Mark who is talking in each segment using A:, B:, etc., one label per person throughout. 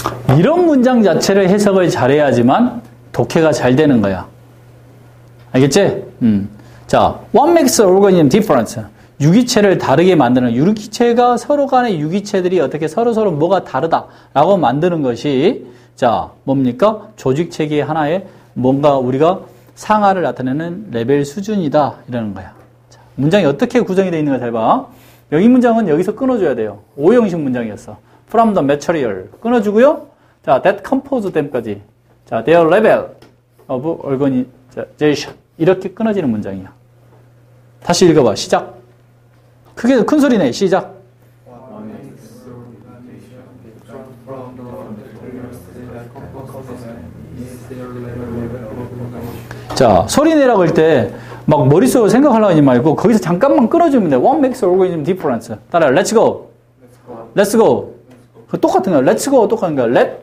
A: 이런 문장 자체를 해석을 잘해야지만 독해가 잘 되는 거야. 알겠지? 자, what makes an organism different? 유기체를 다르게 만드는, 유기체가 서로 간의 유기체들이 어떻게 서로 뭐가 다르다라고 만드는 것이, 자, 뭡니까? 조직 체계의 하나의 뭔가 우리가 상하를 나타내는 레벨 수준이다. 이러는 거야. 자, 문장이 어떻게 구성이 되어 있는가 잘 봐. 여기 문장은 여기서 끊어줘야 돼요. 오형식 문장이었어. From the material. 끊어주고요. 자, that compose them까지. 자, their level of organization. 이렇게 끊어지는 문장이야. 다시 읽어봐. 시작. 크게 큰 소리 내. 시작. 자, 소리 내라고 할 때 막 머릿속으로 생각하려고 하지 말고 거기서 잠깐만 끊어주면 돼. What makes organism different? 따라요. Let's go. Let's go. 똑같은 거야. Let's go 똑같은 거야. Let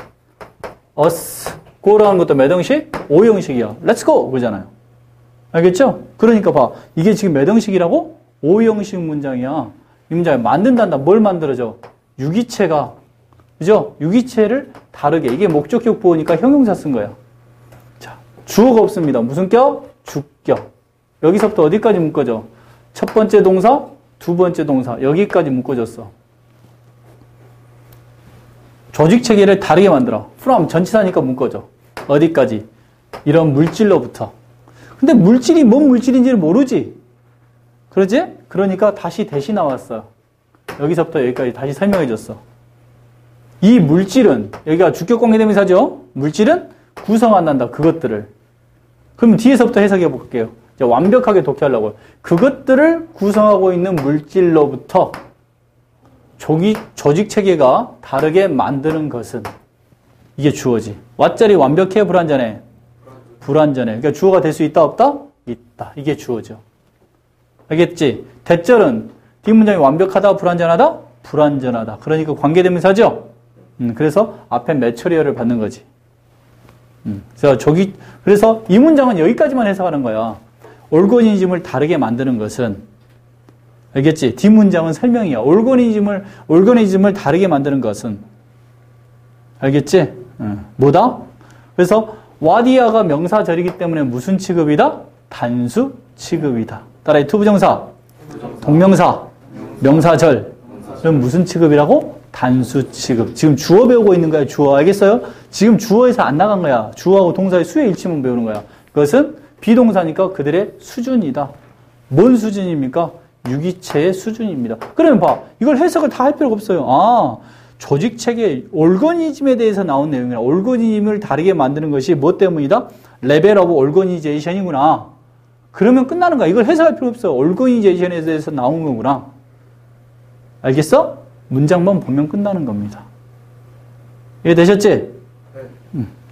A: us go라는 것도 몇 형식? 5형식이야. Let's go 그러잖아요. 알겠죠? 그러니까 봐. 이게 지금 몇 형식이라고? 5형식 문장이야. 이 문장을 만든단다. 뭘 만들어줘? 유기체가. 그죠? 유기체를 다르게. 이게 목적격 보호니까 형용사 쓴 거야. 자, 주어가 없습니다. 무슨 격? 주격. 여기서부터 어디까지 묶어져? 첫 번째 동사, 두 번째 동사. 여기까지 묶어졌어. 조직 체계를 다르게 만들어. from 전치사니까 묶어져. 어디까지? 이런 물질로부터. 근데 물질이 뭔 물질인지를 모르지. 그러지? 그러니까 다시 대시 나왔어. 여기서부터 여기까지 다시 설명해 줬어. 이 물질은, 여기가 주격관계대명사죠? 물질은 구성한단다. 그것들을. 그럼 뒤에서부터 해석해 볼게요. 이제 완벽하게 독해하려고요. 그것들을 구성하고 있는 물질로부터 조직 체계가 다르게 만드는 것은, 이게 주어지. 왓자리 완벽해? 불완전해? 불완전해. 그러니까 주어가 될 수 있다 없다? 있다. 이게 주어죠. 알겠지? 대절은 뒷문장이 완벽하다 불완전하다? 불완전하다. 그러니까 관계대명사죠? 그래서 앞에 매처리어를 받는 거지. 그래서 이 문장은 여기까지만 해석하는 거야. 올거니즘을 다르게 만드는 것은, 알겠지? 뒷문장은 설명이야. 올거니즘을 다르게 만드는 것은, 알겠지? 뭐다? 그래서 와디아가 명사절이기 때문에 무슨 취급이다? 단수 취급이다. 따라해. 투부정사, 동명사, 명사절. 그럼 무슨 취급이라고? 단수 취급. 지금 주어 배우고 있는 거야. 주어. 알겠어요? 지금 주어에서 안 나간 거야. 주어하고 동사의 수의 일치만 배우는 거야. 그것은 비동사니까 그들의 수준이다. 뭔 수준입니까? 유기체의 수준입니다. 그러면 봐. 이걸 해석을 다 할 필요가 없어요. 아, 조직체계, 올거니즘에 대해서 나온 내용이라. 올거니즘을 다르게 만드는 것이 뭐 때문이다? 레벨 오브 올거니제이션이구나. 그러면 끝나는 거야. 이걸 해석할 필요 없어. 올거니제이션에 대해서 나온 거구나. 알겠어? 문장만 보면 끝나는 겁니다. 이해되셨지? 네.